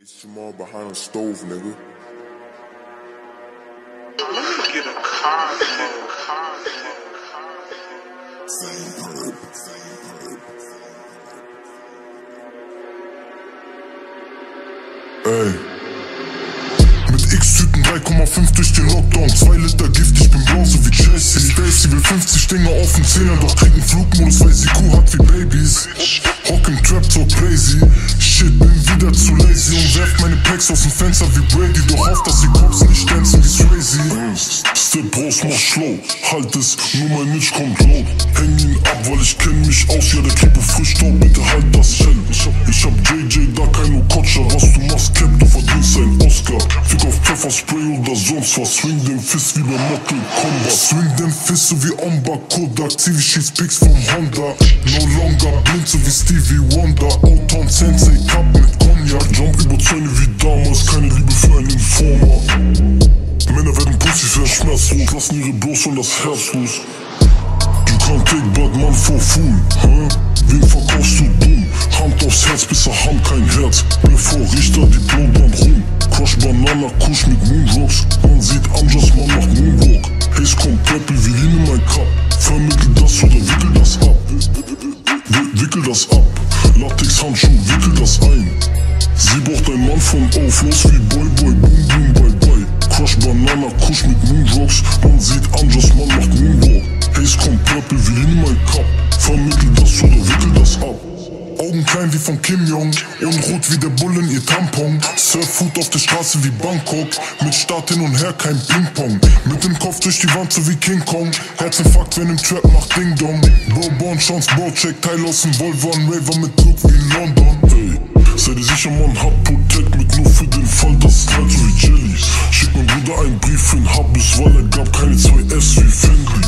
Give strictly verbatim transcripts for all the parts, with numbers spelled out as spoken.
It's Jamal behind a stove, nigga. Let me get a car, man. Car, Ey. Mit X-Tüten drei Komma fünf durch den Lockdown, zwei Liter Gift, ich bin blau so wie Chelsea. Stacy will fünfzig Dinger auf den Zehner, doch kriegt einen Flugmodus, weil sie Kuh hat wie Babys. Hock im Trap so crazy, shit, bin wieder zu lazy und werf meine Packs aus dem Fenster wie Brady, doch auf, dass die Cops nicht dancen wie Swayze. Step raus, mach schlau, halt es, nur mein Nitsch kommt laut. Häng ihn ab, weil ich kenn mich aus, ja der Kripo frisch taub, bitte halt das Shell. Ich hab, ich hab J J, da kein Okocha, was du machst, Cap, du verdienst ein Oscar. Fick auf Pfefferspray oder sonst was, swing den Fist wie bei Mortal Kombat. Swing den Fist so wie Omba Kodak, zieh wie schieß Pics vom Honda. No longer blind so wie Stevie Wonder, Outtown Sensei, Cup mit Cognac. Jump über Zäune wie damals, keine Liebe für einen Informer. Männer werden Pussys, werden schmerzlos, lassen ihre Bros und das Herz los. You can't take bad man for fool, hä? Wen verkaufst du dumm? Hand aufs Herz, bis er Hand kein Herz. Bevor Richter die Blutbahn rum. Crush Banana, Kusch mit Moonrocks. Man sieht Anjas, man macht Moonwalk. Haze kommt Purple wie Lean in mein Cup. Vermittel das oder wickel das ab. Wickel das ab. Latex-Handschuh, wickel das ein. Sie braucht ein Mann von auf, los wie Boy Boy, boom boom, bye bye. Crush Banana, Kusch mit Moonrocks. Man sieht Anjas, man macht Moonwalk. Haze kommt Purple wie Lean in mein Cup. Vermittel das oder wickel das ab. Augen klein wie von Kim Jong und rot wie der Bullen ihr Tampon. Surffood auf der Straße wie Bangkok, mit Start hin und her kein Ping-Pong. Mit dem Kopf durch die Wand so wie King Kong. Herzinfarkt, wenn im Trap macht Ding Dong. Bro, Born, Chance, Bro, check, Teil aus dem Volvo, ein Raver mit Druck wie London. Ey, sei dir sicher, man hat Protect mit nur für den Fall, das ist halt so wie Jelly. Schick mein Bruder einen Brief für den Habbes, weil er gab keine zwei S wie Fendi.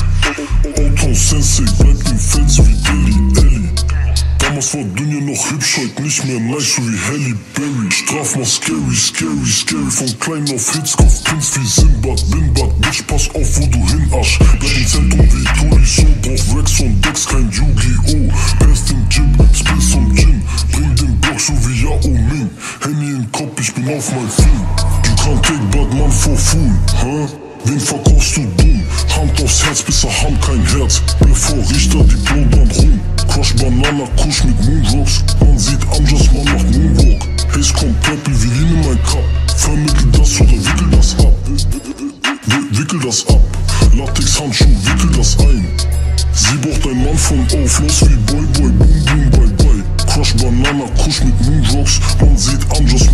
Outtown Sensei bleibt im Fels wie Delhi, Ellie. Damals war Dunja noch hübsch, heute nicht mehr nice so wie Halle Berry. Straf mal scary, scary, scary. Von klein auf Hitzkopf, Prinz wie Sinbad, Binbad. Bitch, pass auf, wo du hin asch. Bleib im Zentrum wie Tuli, so brauch Rex und Dex, kein Yu-Gi-Oh! Best im Gym, Spill zum Gin. Bring den Block so wie Yao Ming. Handy im Kopf, ich bin auf mein Film. You can't take bad man for fool, hä? Wen verkaufst du dumm? Hand aufs Herz, bis er Hand kein Herz. Bevor Richter die Blutbahn rum. Crush Banana, Kusch mit Moonrocks. Man sieht Anjas, man macht Moonwalk. Haze kommt Purple wie Lean in mein Cup. Vermittel das oder wickel das ab. Wickel das ab. Latex-Handschuh, wickel das ein. Sie braucht ein Mann von auf, los wie Boy Boy, boom boom, bye bye. Crush Banana, Kusch mit Moonrocks. Man sieht Anjas,